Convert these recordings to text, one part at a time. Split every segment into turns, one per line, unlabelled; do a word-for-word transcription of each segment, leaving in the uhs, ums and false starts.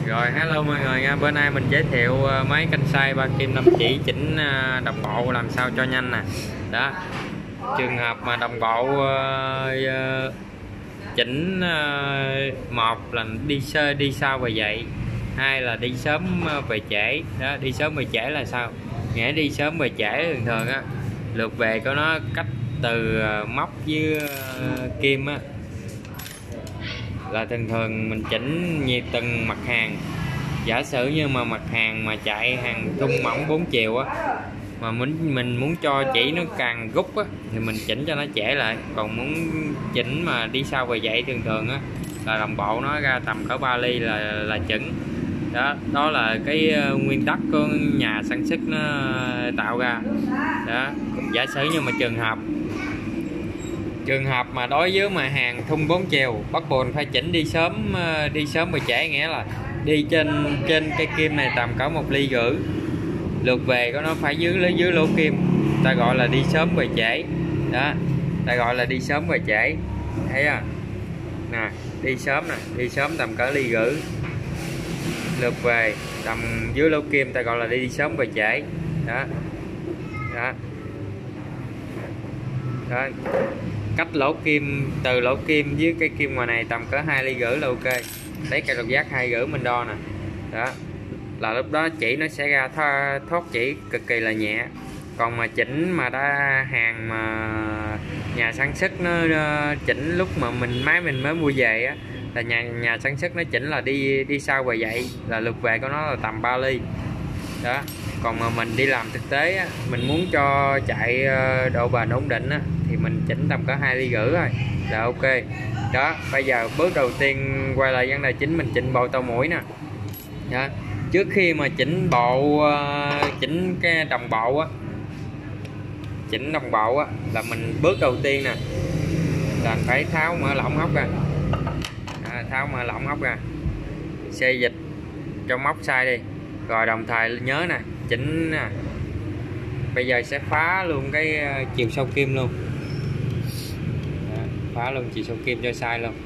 Rồi hello mọi người nha, bữa nay mình giới thiệu ờ, máy canh xoay ba kim năm chỉ chỉnh ờ, đồng bộ làm sao cho nhanh nè. Đó, trường hợp mà đồng bộ ờ, ờ, chỉnh ờ, một là đi sơ đi sau và dậy, hai là đi sớm ờ, về trễ. Đó, đi sớm về trễ là sao? Nghĩa đi sớm về trễ thường thường á, lượt về của nó cách từ ờ, móc với ờ, kim á là thường thường mình chỉnh như từng mặt hàng. Giả sử như mà mặt hàng mà chạy hàng thun mỏng bốn chiều á, mà mình mình muốn cho chỉ nó càng rút á thì mình chỉnh cho nó trễ lại, còn muốn chỉnh mà đi sau về dậy thường thường á là đồng bộ nó ra tầm cỡ ba ly là là chuẩn. Đó, đó là cái nguyên tắc của nhà sản xuất nó tạo ra. Đó, giả sử như mà trường hợp trường hợp mà đối với mà hàng thun bốn chiều bắt buộc phải chỉnh đi sớm đi sớm và trễ, nghĩa là đi trên trên cây kim này tầm cỡ một ly rưỡi, lượt về của nó phải dưới lấy dưới lỗ kim, ta gọi là đi sớm về trễ. Đó, ta gọi là đi sớm về trễ, thấy không nè? Đi sớm nè, đi sớm tầm cỡ ly rưỡi, lượt về tầm dưới lỗ kim, ta gọi là đi sớm về trễ. Đó, đó, đó. Cách lỗ kim, từ lỗ kim với cây kim ngoài này tầm cỡ hai ly rưỡi là ok. Lấy cây độc giác hai rưỡi mình đo nè. Đó, là lúc đó chỉ nó sẽ ra thoát, thoát chỉ cực kỳ là nhẹ. Còn mà chỉnh mà đã hàng mà nhà sản xuất nó chỉnh lúc mà mình máy mình mới mua về á, là nhà nhà sản xuất nó chỉnh là đi đi sau và dậy, là lượt về của nó là tầm ba ly. Đó, còn mà mình đi làm thực tế á, mình muốn cho chạy độ bền ổn định á, thì mình chỉnh tầm cỡ hai ly rưỡi thôi là ok. Đó, bây giờ bước đầu tiên quay lại vấn đề chính, mình chỉnh bộ tàu mũi nè. Đó, trước khi mà chỉnh bộ chỉnh cái đồng bộ á, chỉnh đồng bộ á là mình bước đầu tiên nè là phải tháo mở lỏng ốc ra. À, tháo mở lỏng ốc ra, xê dịch cho móc sai đi, rồi đồng thời nhớ nè, chỉnh nè, bây giờ sẽ phá luôn cái chiều sâu kim luôn. Đó, phá luôn chiều sâu kim cho sai luôn.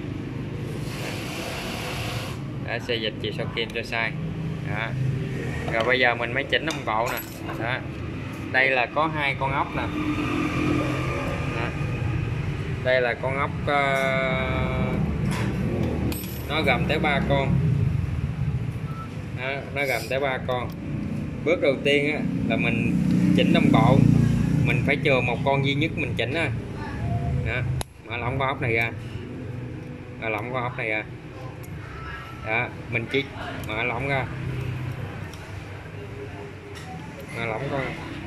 Đó, xê dịch chiều sâu kim cho sai. Đó, rồi bây giờ mình mới chỉnh đồng bộ nè. Đó, đây là có hai con ốc nè. Đó, đây là con ốc uh, nó gồm tới ba con. Đó, nó gồm tới ba con. Bước đầu tiên á, là mình chỉnh đồng bộ, mình phải chừa một con duy nhất mình chỉnh thôi. Đó, mở lỏng con ốc này ra, mở lỏng con ốc này ra. Đó, mình chỉ mở lỏng ra, mở lỏng con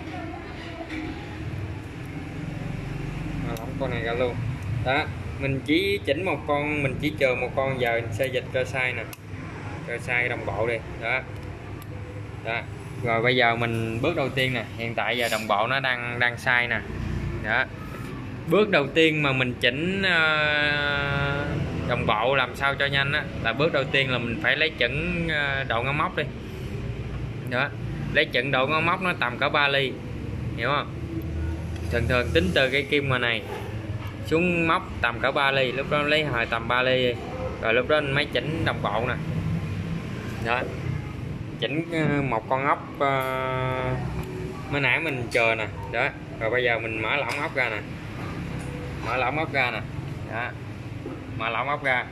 mở lỏng con này ra luôn. Đó, mình chỉ chỉnh một con, mình chỉ chừa một con, giờ xê dịch cho sai nè, cho sai đồng bộ đi. Đó, đó. Rồi bây giờ mình bước đầu tiên nè, hiện tại giờ đồng bộ nó đang đang sai nè. Đó, bước đầu tiên mà mình chỉnh uh, đồng bộ làm sao cho nhanh á, là bước đầu tiên là mình phải lấy chuẩn uh, độ ngón móc đi. Đó, lấy chuẩn độ ngón móc nó tầm cỡ ba ly, hiểu không? Thường thường tính từ cây kim ngoài này xuống móc tầm cỡ ba ly, lúc đó lấy hồi tầm ba ly, rồi lúc đó mình mới chỉnh đồng bộ nè. Đó, chỉnh một con ốc uh, mới nãy mình chờ nè. Đó, rồi bây giờ mình mở lỏng ốc ra nè, mở lỏng ốc ra nè. Đó, mở lỏng ốc ra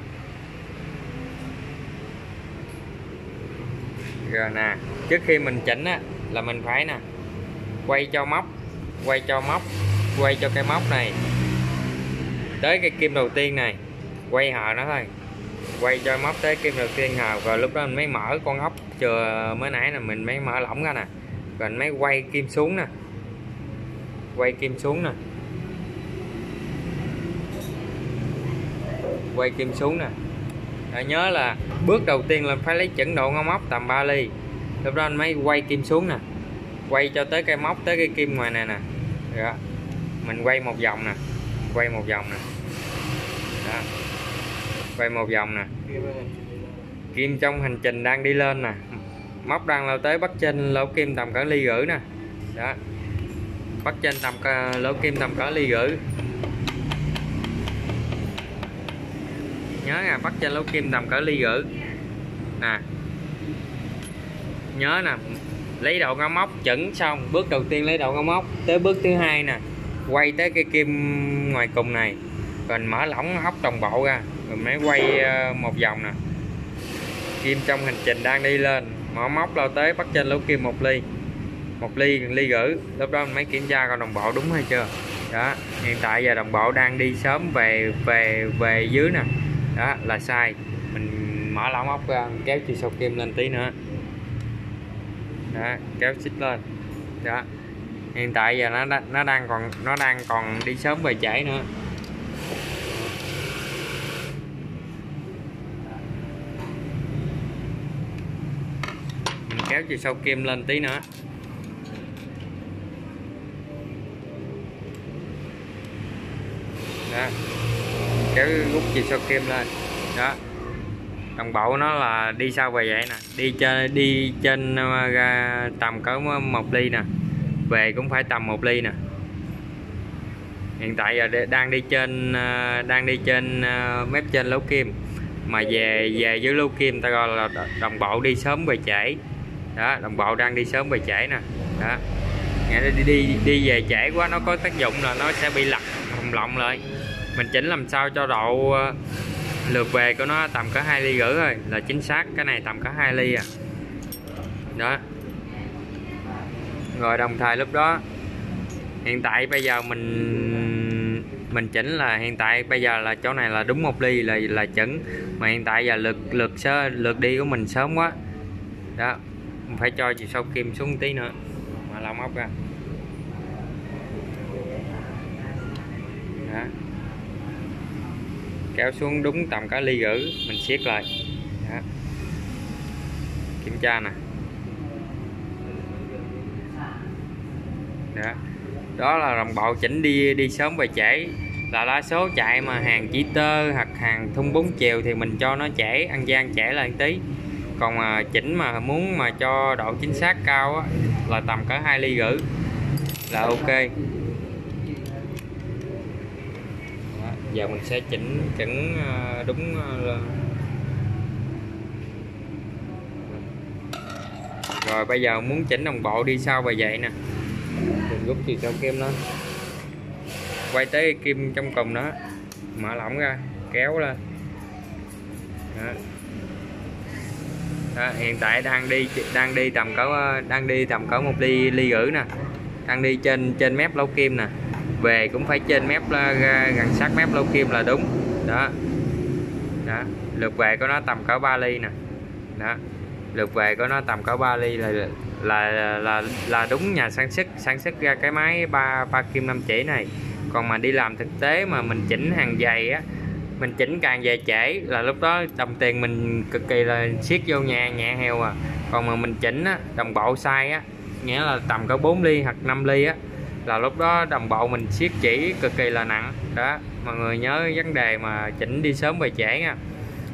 rồi nè. Trước khi mình chỉnh á là mình phải nè, quay cho móc, quay cho móc, quay cho cái móc này tới cái kim đầu tiên này, quay hờ nó thôi, quay cho móc tới kim đầu tiên hờ, rồi lúc đó mình mới mở con ốc chừa mới nãy là mình mới mở lỏng ra nè, rồi mình mới quay kim xuống nè, quay kim xuống nè, quay kim xuống nè. Rồi nhớ là bước đầu tiên là phải lấy chuẩn độ ngón móc tầm ba ly, lúc đó anh mới quay kim xuống nè, quay cho tới cây móc, tới cái kim ngoài này nè. Đó, mình quay một vòng nè, quay một vòng nè. Đó, quay một vòng nè, kim trong hành trình đang đi lên nè, móc đang lao tới bắt trên lỗ kim tầm cỡ ly rưỡi nè. Đó, bắt trên tầm cỡ, lỗ kim tầm cỡ ly rưỡi. Nhớ nha, bắt trên lỗ kim tầm cỡ ly rưỡi. nè, nhớ nè, lấy đầu ngón móc chuẩn xong, bước đầu tiên lấy đầu ngón móc, tới bước thứ hai nè, quay tới cây kim ngoài cùng này, rồi mở lỏng hốc đồng bộ ra, rồi mới quay một vòng nè. Kim trong hành trình đang đi lên, mở móc lao tới bắt trên lỗ kim một ly, một ly ly gửi, lúc đó mình mới kiểm tra coi đồng bộ đúng hay chưa. Đó, hiện tại giờ đồng bộ đang đi sớm về về về dưới nè, đó là sai. Mình mở lỏng móc ra, kéo chiều sâu kim lên tí nữa, đó, kéo xích lên. Đó, hiện tại giờ nó nó đang còn nó đang còn đi sớm về trễ nữa. Mình kéo chiều sâu kim lên tí nữa. Đó, kéo rút chiều sâu kim lên. Đó, đồng bộ nó là đi sao về vậy nè, đi trên đi trên uh, tầm cỡ một ly nè, về cũng phải tầm một ly nè. Hiện tại giờ đang đi trên uh, đang đi trên uh, mép trên lỗ kim, mà về về dưới lỗ kim ta gọi là đồng bộ đi sớm về trễ. Đó, đồng bộ đang đi sớm về trễ nè. Đó, nghĩa là đi đi đi về trễ quá nó có tác dụng là nó sẽ bị lật hồng lộng lại. Mình chỉnh làm sao cho độ uh, lượt về của nó tầm có hai ly rưỡi thôi là chính xác. Cái này tầm có hai ly à. Đó, rồi đồng thời lúc đó hiện tại bây giờ mình mình chỉnh là hiện tại bây giờ là chỗ này là đúng một ly là là chuẩn, mà hiện tại giờ lượt lượt sơ lượt đi của mình sớm quá. Đó, mình phải cho chiều sâu kim xuống tí nữa mà làm móc ra. Đó, kéo xuống đúng tầm cả ly rưỡi, mình siết lại. Đó, kiểm tra nè. Đó, đó là đồng bộ chỉnh đi đi sớm về trễ. Là đa số chạy mà hàng chỉ tơ hoặc hàng thun bốn chiều thì mình cho nó trễ, ăn gian trễ lại một tí. Còn mà chỉnh mà muốn mà cho độ chính xác cao á, là tầm cỡ hai ly rưỡi là ok. Đó, giờ mình sẽ chỉnh chỉnh đúng. Rồi bây giờ muốn chỉnh đồng bộ đi sau về vậy nè, mình rút chiều sâu kim lên, quay tới kim trong cùng đó, mở lỏng ra, kéo lên. Đó. Đó, hiện tại đang đi đang đi tầm cỡ đang đi tầm cỡ một ly ly rưỡi nè, đang đi trên trên mép lỗ kim nè, về cũng phải trên mép gần sát mép lỗ kim là đúng. Đó, đó, lượt về của nó tầm cỡ ba ly nè. Đó, lượt về của nó tầm cỡ ba ly là là là là đúng nhà sản xuất sản xuất ra cái máy ba ba kim năm chỉ này. Còn mà đi làm thực tế mà mình chỉnh hàng giày á, mình chỉnh càng về trễ là lúc đó đồng tiền mình cực kỳ là siết vô nhà nhẹ heo à. Còn mà mình chỉnh á, đồng bộ sai á, nghĩa là tầm cỡ bốn ly hoặc năm ly á, là lúc đó đồng bộ mình siết chỉ cực kỳ là nặng. Đó, mọi người nhớ vấn đề mà chỉnh đi sớm về trễ nha.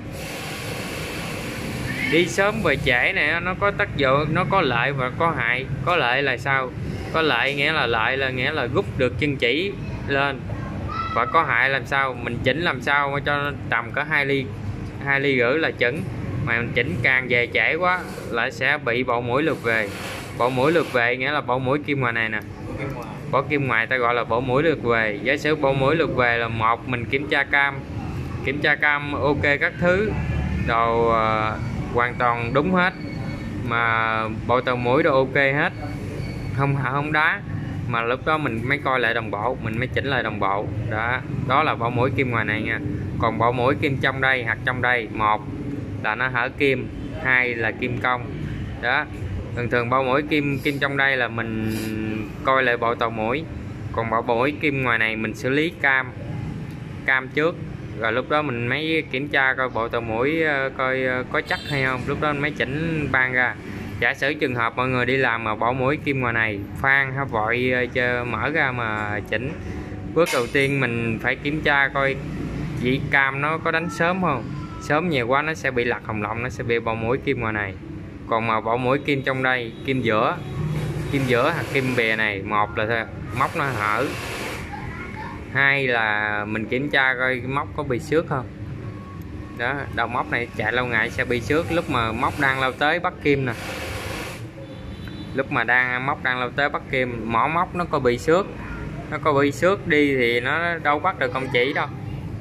Đi sớm về trễ này nó có tác dụng, nó có lợi và có hại. Có lợi là sao? Có lợi nghĩa là lợi là nghĩa là rút được chân chỉ lên. Và có hại làm sao? Mình chỉnh làm sao mà cho tầm có hai ly hai ly rưỡi là chuẩn. Mà mình chỉnh càng về trễ quá lại sẽ bị bộ mũi lượt về. Bộ mũi lượt về nghĩa là bộ mũi kim ngoài này nè. Bộ kim ngoài ta gọi là bộ mũi lượt về. Giả sử bộ mũi lượt về là một, mình kiểm tra cam, kiểm tra cam ok các thứ, đồ uh, hoàn toàn đúng hết, mà bộ tàu mũi đồ ok hết, không không đá, mà lúc đó mình mới coi lại đồng bộ, mình mới chỉnh lại đồng bộ. Đó, đó là bộ mũi kim ngoài này nha. Còn bộ mũi kim trong đây hoặc trong đây, một là nó hở kim, hai là kim cong. Đó, thường thường bộ mũi kim kim trong đây là mình coi lại bộ tàu mũi, còn bộ mũi kim ngoài này mình xử lý cam cam trước, rồi lúc đó mình mới kiểm tra coi bộ tàu mũi coi có chắc hay không, lúc đó mình mới chỉnh ban ra. Giả sử trường hợp mọi người đi làm mà bộ mũi kim ngoài này phan hay vội chờ mở ra mà chỉnh, bước đầu tiên mình phải kiểm tra coi vị cam nó có đánh sớm không. Sớm nhiều quá nó sẽ bị lật hồng lộng, nó sẽ bị bộ mũi kim ngoài này. Còn mà bộ mũi kim trong đây, kim giữa kim giữa hoặc kim bè này, một là móc nó hở, hai là mình kiểm tra coi móc có bị xước không. Đó, đầu móc này chạy lâu ngày sẽ bị xước lúc mà móc đang lao tới bắt kim nè, lúc mà đang móc đang lao tới bắt kim, mỏ móc nó có bị xước, nó có bị xước đi thì nó đâu bắt được không chỉ đâu.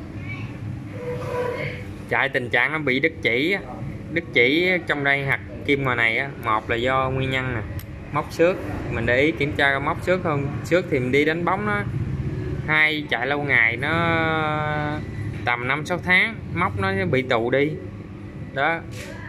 Chạy tình trạng nó bị đứt chỉ, đứt chỉ trong đây hạt kim ngoài này á, một là do nguyên nhân nè, móc xước, mình để ý kiểm tra có móc xước không, xước thì mình đi đánh bóng nó. Hai, chạy lâu ngày nó tầm năm sáu tháng móc nó bị tù đi. Đó,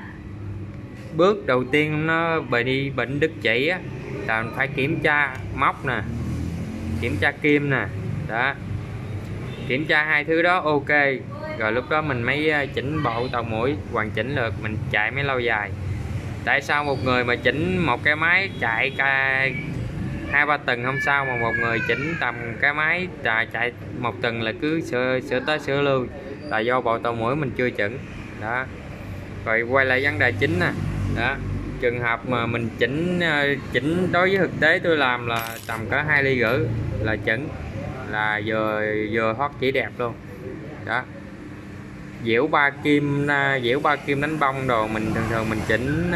bước đầu tiên nó bị đi bệnh đứt chỉ á là mình phải kiểm tra móc nè, kiểm tra kim nè. Đó, kiểm tra hai thứ đó ok rồi lúc đó mình mới chỉnh bộ tàu mũi hoàn chỉnh được, mình chạy mới lâu dài. Tại sao một người mà chỉnh một cái máy chạy ca hai ba tuần không sao, mà một người chỉnh tầm cái máy chạy một tuần là cứ sửa, sửa tới sửa lui, là do bộ tàu mũi mình chưa chỉnh. Đó, rồi quay lại vấn đề chính nè. Đó, trường hợp mà mình chỉnh chỉnh đối với thực tế tôi làm là tầm có hai ly rưỡi là chỉnh, là vừa vừa thoát chỉ đẹp luôn. Đó, diễu ba kim, diễu ba kim đánh bông đồ mình thường thường mình chỉnh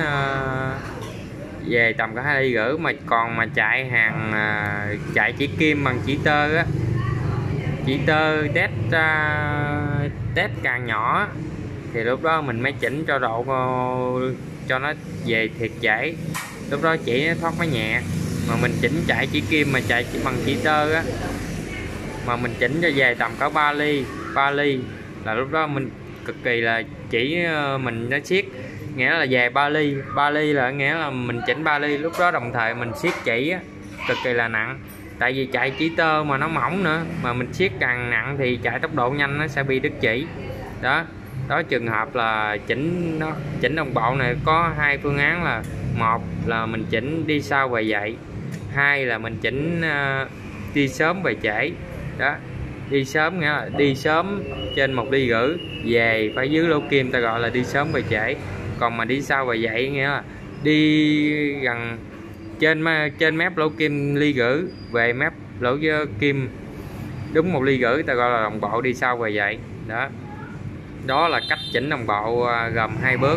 uh, về tầm có hai ly rưỡi, mà còn mà chạy hàng uh, chạy chỉ kim bằng chỉ tơ á, chỉ tơ test uh, test càng nhỏ thì lúc đó mình mới chỉnh cho độ uh, cho nó về thiệt dễ, lúc đó chỉ nó thoát mới nhẹ. Mà mình chỉnh chạy chỉ kim mà chạy chỉ bằng chỉ tơ á, mà mình chỉnh cho về tầm có ba ly ba ly là lúc đó mình cực kỳ là chỉ mình nó siết, nghĩa là về ba ly ba ly là nghĩa là mình chỉnh ba ly, lúc đó đồng thời mình siết chỉ á, cực kỳ là nặng. Tại vì chạy chỉ tơ mà nó mỏng nữa, mà mình siết càng nặng thì chạy tốc độ nhanh nó sẽ bị đứt chỉ. Đó, đó trường hợp là chỉnh nó chỉnh đồng bộ này có hai phương án, là một là mình chỉnh đi sau về dậy, hai là mình chỉnh uh, đi sớm về trễ. Đó, đi sớm nghĩa là đi sớm trên một ly rưỡi, về phải dưới lỗ kim ta gọi là đi sớm về trễ. Còn mà đi sau về dậy nghĩa là đi gần trên trên mép lỗ kim ly rưỡi, về mép lỗ kim đúng một ly rưỡi ta gọi là đồng bộ đi sau về dậy. Đó, đó là cách chỉnh đồng bộ gồm hai bước.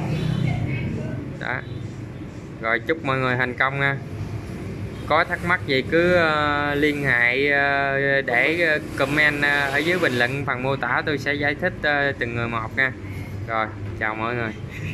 Đó, rồi chúc mọi người thành công nha. Có thắc mắc gì cứ uh, liên hệ uh, để uh, comment uh, ở dưới bình luận phần mô tả, tôi sẽ giải thích uh, từng người một nha. Rồi chào mọi người.